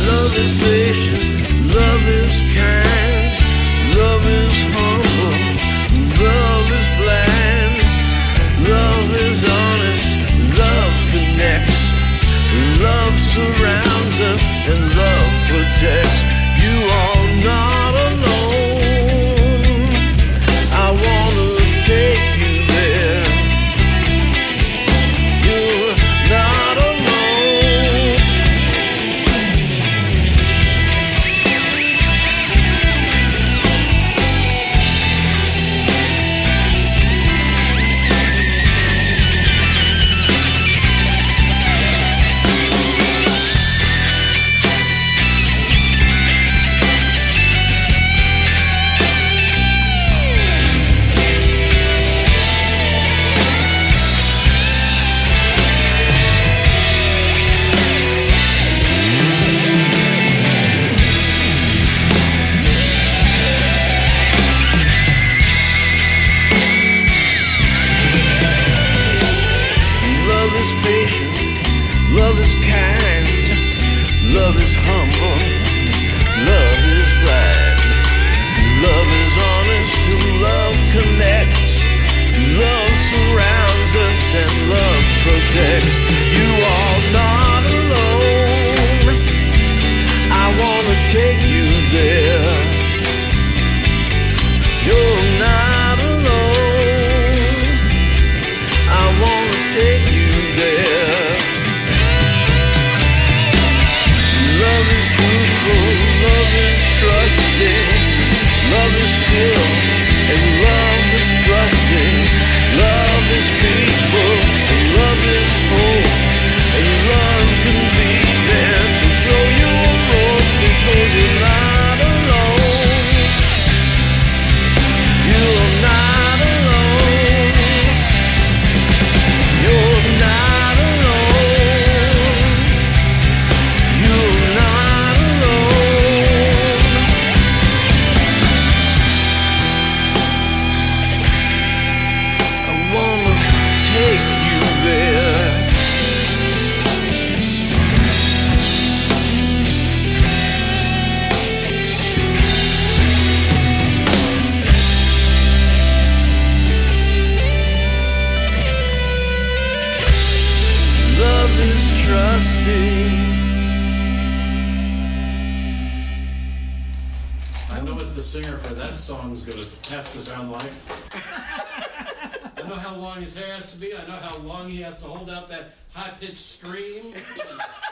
Love is patient, love is kind, love is humble, love is blind, love is honest, love connects, love surrounds us, and love protects. You are not alone. I wanna take you there. You're not alone. Love is patient, love is kind, love is humble, love is blind, love is honest, and love connects, love surrounds us, and love protects. You are not alone. I wanna take you there. You're not alone. I wanna take you there. Love is truthful, love is trusting, love is still, and love is trusting. Love is peaceful, and love is hope, and love can be there to throw you a rope because you're not alone. You're not alone. You're not alone. You're not alone. I wanna take you there. Love is trusting. I know what the singer for that song's gonna has to sound like. I know how long his hair has to be. I know how long he has to hold out that high-pitched scream.